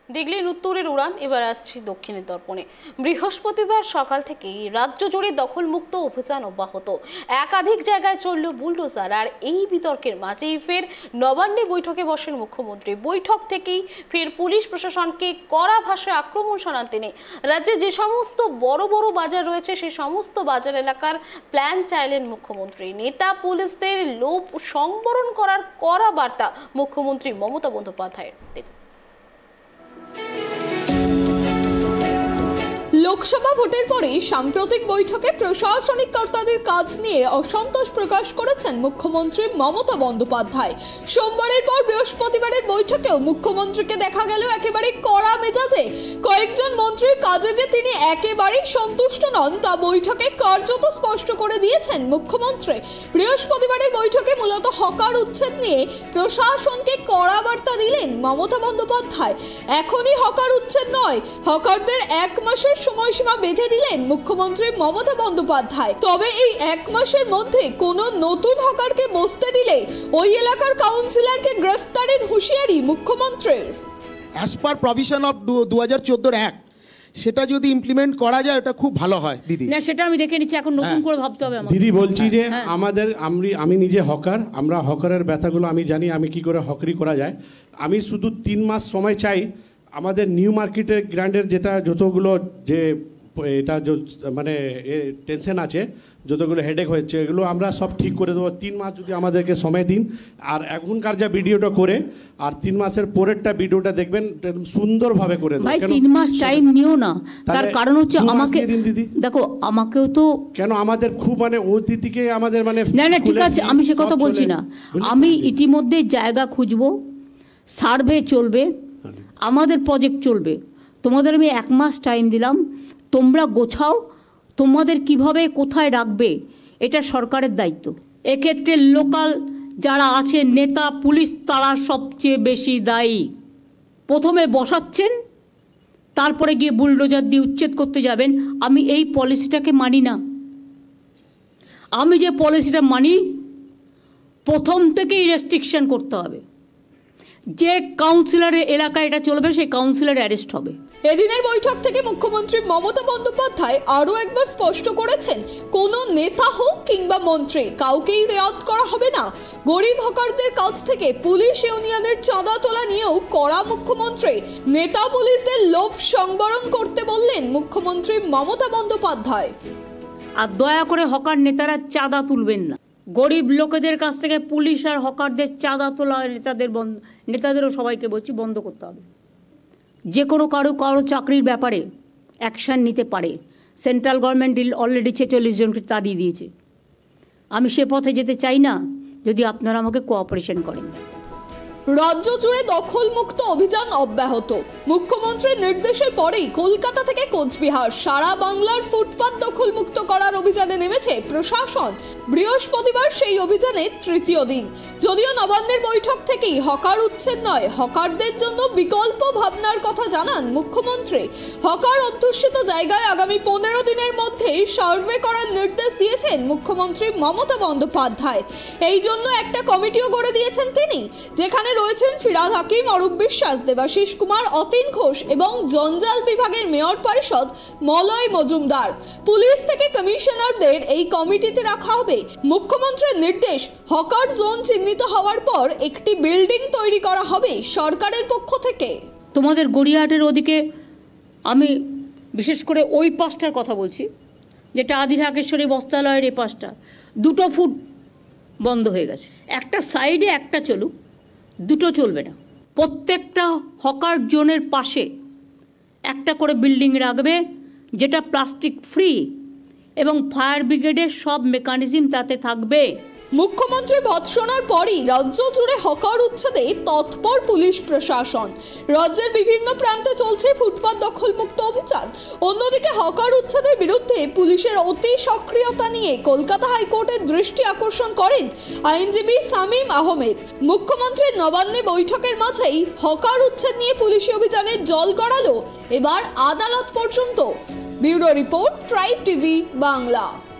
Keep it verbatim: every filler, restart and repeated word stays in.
দেখলেন উত্তরের উড়ান। এবার আসছি দক্ষিণের দর্পণে। বৃহস্পতিবার সকাল থেকেই রাজ্য জুড়ে দখলমুক্ত অভিযান অব্যাহত। একাধিক জায়গায় চলল বুলডোজার। আর এই বিতর্কের মাঝেই ফের নবান্নে বৈঠকে বসেন মুখ্যমন্ত্রী। বৈঠক থেকেই ফের পুলিশ প্রশাসনকে কড়া ভাষায় আক্রমণ শানান তিনি। রাজ্যে যে সমস্ত বড় বড় বাজার রয়েছে সেই সমস্ত বাজার এলাকার প্ল্যান চাইলেন মুখ্যমন্ত্রী। নেতা পুলিশদের লোভ সংবরণ করার কড়া বার্তা মুখ্যমন্ত্রী মমতা বন্দ্যোপাধ্যায়ের। দেখুন। লোকসভা ভোটের পরে সাম্প্রতিক বৈঠকে প্রশাসনিক কর্তাদের কাজ নিয়ে অসন্তোষ প্রকাশ করেছেন মুখ্যমন্ত্রী মমতা বন্দ্যোপাধ্যায়। সোমবারের পর বৃহস্পতিবারের বৈঠকেও মুখ্যমন্ত্রীকে দেখা গেল একেবারে কড়া মেজাজে। কয়েকজন মন্ত্রীর কাজে যে তিনি একেবারেই সন্তুষ্ট নন তা বৈঠকে কার্যত স্পষ্ট করে দিয়েছেন মুখ্যমন্ত্রী। বৃহস্পতিবারের বৈঠকে মূলত হকার উচ্ছেদ নিয়ে প্রশাসনকে কড়া বার্তা দিলেন মমতা বন্দ্যোপাধ্যায়। এখনই হকার উচ্ছেদ নয়, হকারদের এক মাসের সময়সীমা বেঁধে দিলেন মুখ্যমন্ত্রী মমতা বন্দ্যোপাধ্যায়। তবে এই এক মাসের মধ্যে কোনো নতুন হকারকে বসতে দিলে ওই এলাকার কাউন্সিলরকে গ্রেফতারের হুঁশিয়ারি মুখ্যমন্ত্রীর। অ্যাজ পার প্রভিশন অফ দু হাজার চোদ্দোর অ্যাক্ট সেটা যদি ইমপ্লিমেন্ট করা যায় ওটা খুব ভালো হয় দিদি। না, সেটা আমি দেখে নিচ্ছি, এখন নতুন করে ভাবতে হবে আমাকে। দিদি বলছি যে আমাদের আমি আমি নিজে হকার, আমরা হকারের ব্যথাগুলো আমি জানি, আমি কি করে হকারি করা যায়। আমি শুধু তিন মাস সময় চাই। আমাদের নিউ মার্কেটের গ্র্যান্ডের যেটা যতগুলো যে এটা মানে টেনশন আছে, যতগুলো হেডেক হয়েছে, এগুলো আমরা সব ঠিক করে দেবো। তিন মাস যদি আমাদেরকে সময় দিন, আর এখনকার যা ভিডিওটা করে আর তিন মাসের পরেরটা ভিডিওটা দেখবেন সুন্দরভাবে করে দেবো। ভাই তিন মাস টাইম নিও না, তার কারণ হচ্ছে আমাকে দেখো, আমাকেও তো কেন আমাদের খুব মানে অতিথিকে আমাদের মানে না না ঠিক আছে, আমি সে কথা বলছি না। আমি ইতিমধ্যে জায়গা খুঁজবো, সার্ভে চলবে, আমাদের প্রজেক্ট চলবে। তোমাদের আমি এক মাস টাইম দিলাম, তোমরা গোছাও তোমাদের কিভাবে কোথায় রাখবে, এটা সরকারের দায়িত্ব। এক্ষেত্রে লোকাল যারা আছে নেতা পুলিশ তারা সবচেয়ে বেশি দায়ী। প্রথমে বসাচ্ছেন, তারপরে গিয়ে বুলডোজার দিয়ে উচ্ছেদ করতে যাবেন। আমি এই পলিসিটাকে মানি না। আমি যে পলিসিটা মানি, প্রথম থেকেই রেস্ট্রিকশন করতে হবে। যে কাউন্সিলরের এলাকায় এটা চলবে সেই কাউন্সিলর অ্যারেস্ট হবে। এদিনের বৈঠক থেকে মুখ্যমন্ত্রী মমতা বন্দ্যোপাধ্যায় আরও একবার স্পষ্ট করেছেন, কোনো নেতা হোক কিংবা মন্ত্রী কাউকেই রেয়াত করা হবে না। গরিব হকারদের কাছ থেকে পুলিশ ইউনিয়নের চাঁদা তোলা নিয়েও কড়া মুখ্যমন্ত্রী। নেতা পুলিশদের লোভ সংবরণ করতে বললেন মুখ্যমন্ত্রী মমতা বন্দ্যোপাধ্যায়। আর দয়া করে হকার নেতারা চাঁদা তুলবেন না। গরিব লোকেদের কাছ থেকে পুলিশ আর হকারদের চাঁদা তোলা নেতাদের বন্ধ নেতাদেরও সবাইকে বলছি বন্ধ করতে হবে। যে কোনো কারো কারো চাকরির ব্যাপারে অ্যাকশান নিতে পারে। সেন্ট্রাল গভর্নমেন্ট অলরেডি ছেচল্লিশ জনকে তাড়িয়ে দিয়েছে। আমি সে পথে যেতে চাই না যদি আপনারা আমাকে কোঅপারেশন করেন। রাজ্য জুড়ে দখলমুক্ত অভিযান অব্যাহত। মুখ্যমন্ত্রীর নির্দেশের পরেই কলকাতা থেকে কোচবিহার সারা বাংলার ফুটপাত দখলমুক্ত করার অভিযানে নেমেছে প্রশাসন। বৃহস্পতিবার সেই অভিযানের তৃতীয় দিন। যদিও নবান্নের বৈঠক থেকেই হকার উচ্ছেদ নয়, হকারদের জন্য বিকল্প ভাবনার কথা জানান মুখ্যমন্ত্রী। হকার অধ্যুষিত জায়গায় আগামী পনেরো দিনের মধ্যে সার্ভে করার নির্দেশ দিয়েছেন মুখ্যমন্ত্রী মমতা বন্দ্যোপাধ্যায়। এই জন্য একটা কমিটিও গড়ে দিয়েছেন তিনি, যেখানে রয়েছেন ফিরহাদ হাকিম, অরূপ বিশ্বাস, দেবাশিস কুমার, অতীন ঘোষ এবং জঞ্জাল বিভাগের মেয়র পরিষদ মলয় মজুমদার। পুলিশ থেকে কমিশনারদের এই কমিটিতে রাখা হবে। মুখ্যমন্ত্রীর নির্দেশ, হকার জোন চিহ্নিত হওয়ার পর একটি বিল্ডিং তৈরি করা হবে সরকারের পক্ষ থেকে। তোমাদের গড়িয়াহাটের ওদিকে আমি বিশেষ করে ওই পাশটার কথা বলছি, যেটা আদি ঢাকেশ্বরী বস্ত্রালয়ের এই পাশটা, দুটো ফুট বন্ধ হয়ে গেছে। একটা সাইডে একটা চলুক, দুটো চলবে না। প্রত্যেকটা হকার জোনের পাশে একটা করে বিল্ডিং রাখবে, যেটা প্লাস্টিক ফ্রি, এবং ফায়ার ব্রিগেডের সব মেকানিজম তাতে থাকবে। মুখ্যমন্ত্রী ভৎসনার পরই রাজ্য জুড়ে হকার উচ্ছেদে তৎপর পুলিশ প্রশাসন। রাজ্যের বিভিন্ন প্রান্তে চলছে ফুটপাত দখলমুক্ত অভিযান। অন্যদিকে হকার উচ্ছেদের বিরুদ্ধে পুলিশের অতি সক্রিয়তা নিয়ে কলকাতা হাইকোর্টের দৃষ্টি আকর্ষণ করেন আইনজীবী শামীম আহমেদ। মুখ্যমন্ত্রীর নবান্নে বৈঠকের মাঝেই হকার উচ্ছেদ নিয়ে পুলিশি অভিযানের জল গড়ালো এবার আদালত পর্যন্ত। Bureau report, tribe TV Bangla.